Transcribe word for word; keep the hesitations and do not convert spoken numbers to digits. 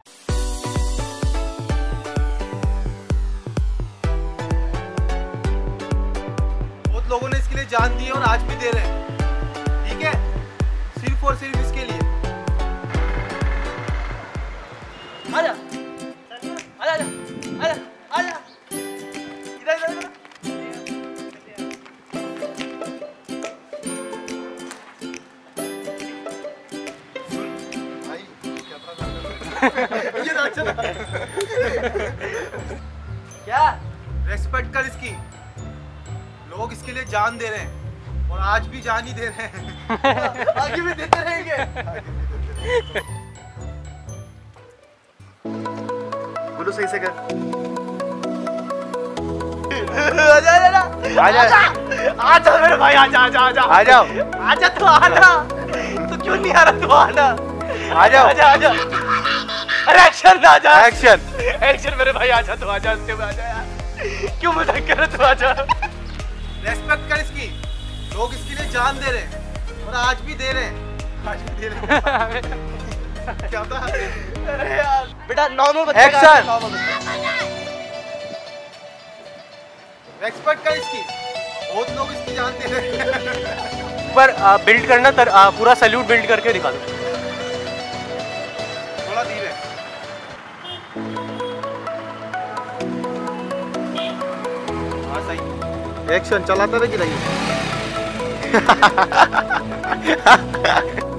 बहुत लोगों ने इसके लिए जान दी है और आज भी दे रहे हैं, ठीक है? सिर्फ और सिर्फ इसके लिए। आजा, आजा, आजा, आजा, आजा, इधर इधर इधर। ये तो अच्छा था। क्या? रेस्पेक्ट कर इसकी। लोग इसके लिए जान दे रहे हैं और आज भी जान ही दे रहे हैं। आगे भी देते रहेंगे। बोलो सही से कर। आजा आजा आजा आजा मेरे भाई, आजा आजा आजा आ जाओ, आजा तू आना। तू क्यों नहीं आ रहा? तू आना, आजा आजा आजा। अरे एक्शन आजा, एक्शन एक्शन मेरे भाई, आजा तू, आजा आजा यार, क्यों मजाक कर रहा? तू आजा। रेस्पेक्ट कर इसकी। लोग इसके लिए जान दे रहे हैं और आज भी दे रहे हैं, आज भी दे रहे हैं। क्या था? अरे यार बेटा नॉर्मल बच्चा, एक्शन। रेस्पेक्ट कर इसकी। बहुत लोग इसकी जान दे रहे हैं। पर बिल्ड करना तर, आ, पूरा सैल्यूट बिल्ड करके दिखा दो। थोड़ा धीरे। हाँ सही। एक्शन चलाता था कि नहीं?